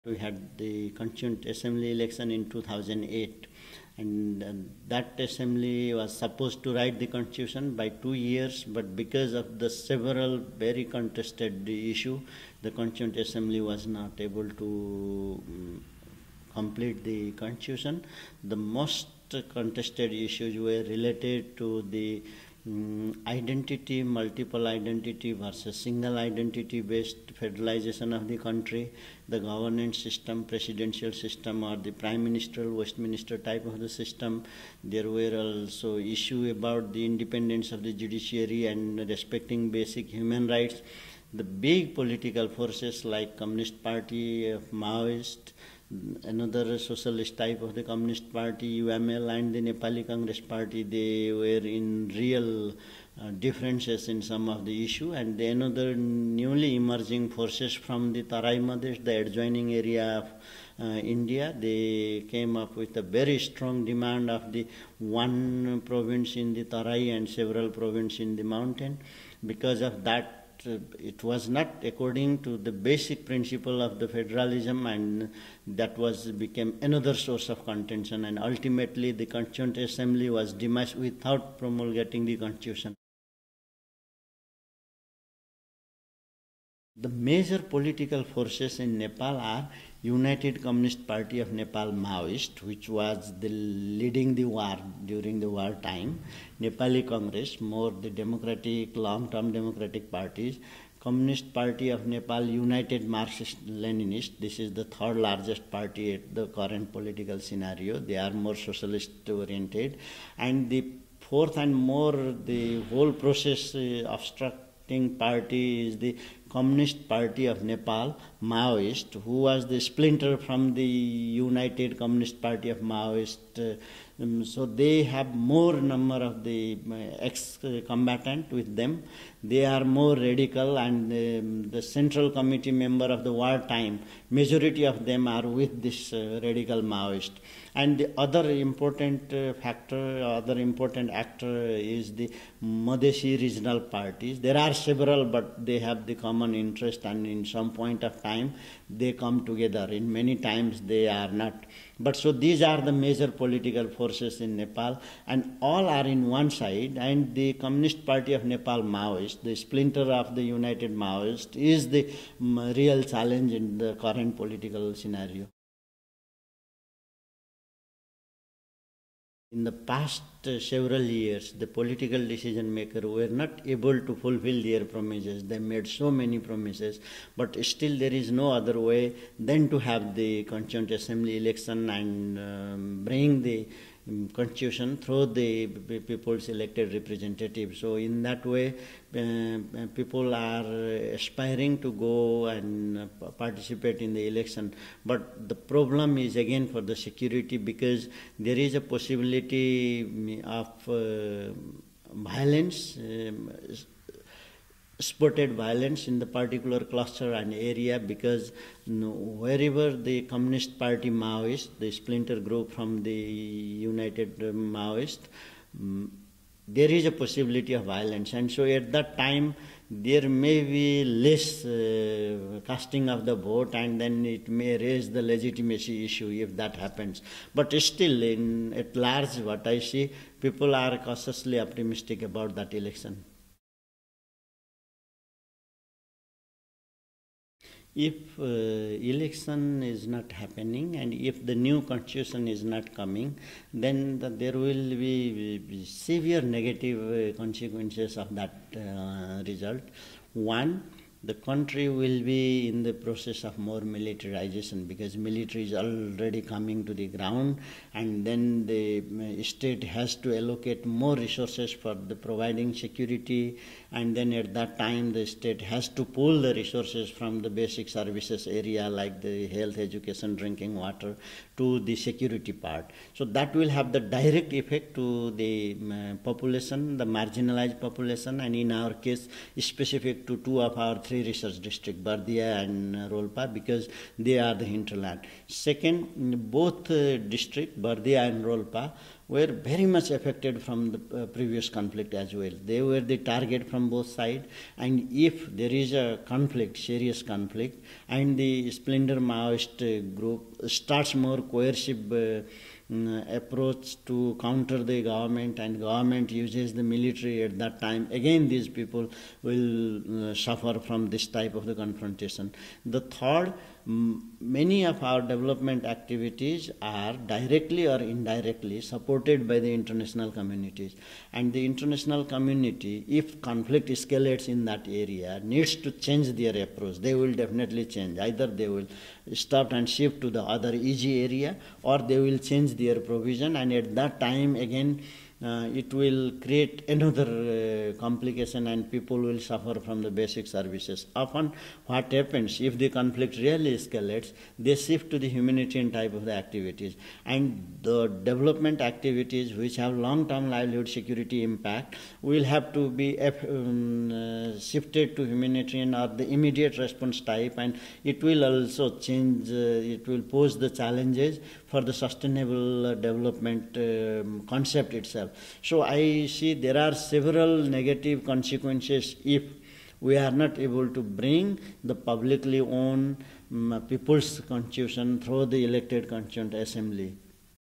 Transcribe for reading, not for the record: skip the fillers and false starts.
We had the Constituent Assembly election in 2008, and that assembly was supposed to write the constitution by 2 years, but because of the several very contested issue, the Constituent Assembly was not able to complete the constitution. The most contested issues were related to the identity, multiple identity versus single identity based federalization of the country, the governance system, presidential system, or the prime minister, Westminster type of the system. There were also issues about the independence of the judiciary and respecting basic human rights. The big political forces like Communist Party of Maoist, another socialist type of the Communist Party, UML, and the Nepali Congress Party, they were in real differences in some of the issue. And the another newly emerging forces from the Tarai Madesh, the adjoining area of India, they came up with a very strong demand of the one province in the Tarai and several provinces in the mountain. Because of that, it was not according to the basic principle of the federalism, and that became another source of contention, and ultimately the Constituent Assembly was demised without promulgating the constitution. The major political forces in Nepal are United Communist Party of Nepal Maoist, which was leading the war during the war time, Nepali Congress, more the democratic, long-term democratic parties, Communist Party of Nepal United Marxist-Leninist, this is the third largest party at the current political scenario, they are more socialist-oriented, and the fourth and more the whole process obstructing party is the Communist Party of Nepal Maoist, who was the splinter from the United Communist Party of Maoist. So they have more number of the ex-combatant with them. They are more radical, and the Central Committee member of the wartime, majority of them are with this radical Maoist. And the other important factor, other important actor is the Madhesi regional parties. There are several, but they have the common interest, and in some point of time they come together. In many times they are not. But so these are the major political forces in Nepal, and all are in one side, and the Communist Party of Nepal Maoist, the splinter of the United Maoist, is the real challenge in the current political scenario. In the past several years, the political decision makers were not able to fulfill their promises. They made so many promises, but still there is no other way than to have the Constituent Assembly election and bring the constitution through the people's elected representatives. So in that way, people are aspiring to go and participate in the election. But the problem is again for the security, because there is a possibility of violence, spotted violence in the particular cluster and area, because wherever the Communist Party Maoist, the splinter group from the United Maoist, there is a possibility of violence. And so at that time there may be less casting of the vote, and then it may raise the legitimacy issue if that happens. But still, at large, what I see, people are cautiously optimistic about that election. If election is not happening, and if the new constitution is not coming, then there will be severe negative consequences of that result. One, the country will be in the process of more militarization, because military is already coming to the ground, and then the state has to allocate more resources for the providing security, and then at that time the state has to pull the resources from the basic services area like the health, education, drinking water to the security part. So that will have the direct effect to the population, the marginalized population, and in our case specific to two of our three three research districts, Bardia and Rolpa, because they are the hinterland. Second, both districts, Bardia and Rolpa, were very much affected from the previous conflict as well. They were the target from both sides, and if there is a conflict, serious conflict, and the Splendor Maoist group starts more coercive approach to counter the government, and government uses the military at that time, again these people will suffer from this type of the confrontation. The third, many of our development activities are directly or indirectly supported by the international communities, and the international community, if conflict escalates in that area, needs to change their approach. They will definitely change. Either they will stop and shift to the other easy area, or they will change their provision, and at that time again it will create another complication, and people will suffer from the basic services. Often what happens, if the conflict really escalates, they shift to the humanitarian type of the activities, and the development activities which have long-term livelihood security impact will have to be shifted to humanitarian or the immediate response type, and it will also change, it will pose the challenges for the sustainable development concept itself. So I see there are several negative consequences if we are not able to bring the publicly owned people's constitution through the elected Constituent Assembly.